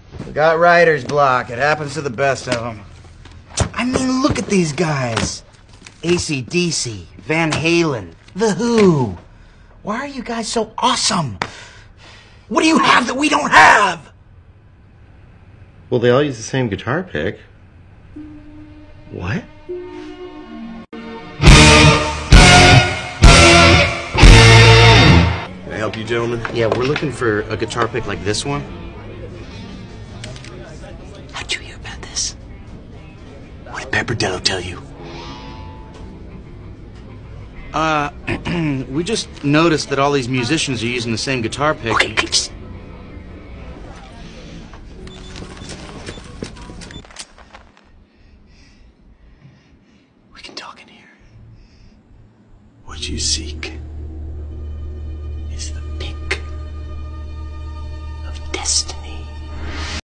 We got writer's block. It happens to the best of them. I mean, look at these guys. AC/DC, Van Halen, The Who. Why are you guys so awesome? What do you have that we don't have? Well, they all use the same guitar pick. What? Can I help you, gentlemen? Yeah, we're looking for a guitar pick like this one. How'd you hear about this? What did Pepperdino tell you? We just noticed that all these musicians are using the same guitar pick. Okay, just... We can talk in here. What you seek?